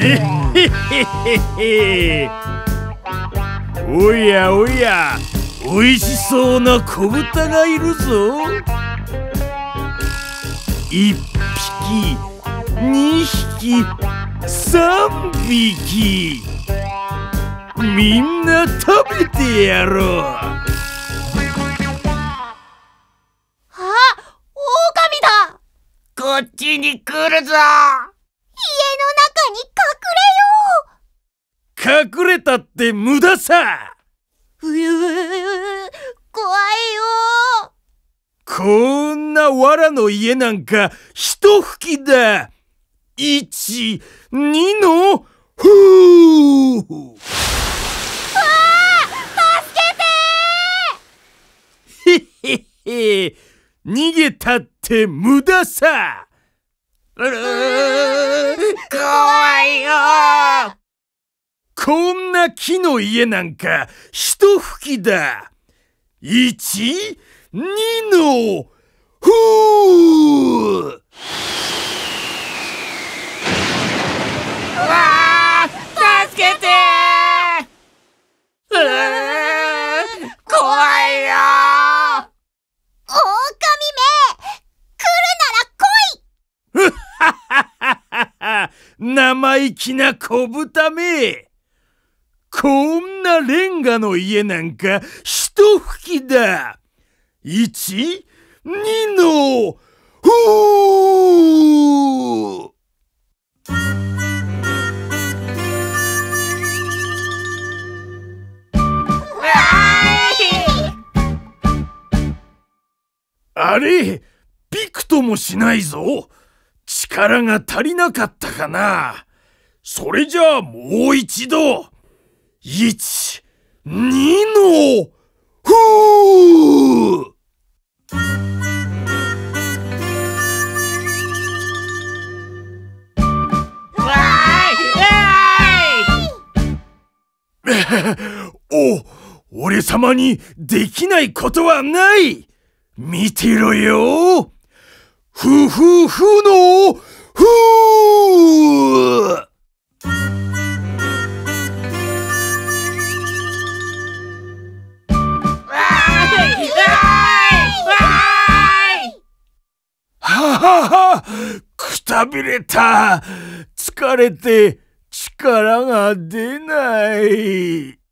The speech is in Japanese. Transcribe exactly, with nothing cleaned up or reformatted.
へへへへ。おやおや、おいしそうな子豚がいるぞ。一匹、二匹、三匹。みんな食べてやろう。 あ、狼だ。 こっちに来るぞ。 家の中に隠れよう。 隠れたって無駄さ。 うう怖いよ。 こんな藁の家なんか一吹きだ。一、二のふう。へへへ、逃げたって無駄さ。 うー怖いよ。 こんな木の家なんか一吹きだ。一、二のふう。 うわー、助けてー。うー怖いよ。 狼め、来るなら来い。 はははは、生意気な小豚め。こんなレンガの家なんか一吹きだ。一、二のふう。あれ、びくともしないぞ。力が足りなかったかな。それじゃあもう一度。一、二のふう。お、俺様にできないことはない。見てろよ。ふふふのふう。ははは、くたびれた。疲れて力が出ない。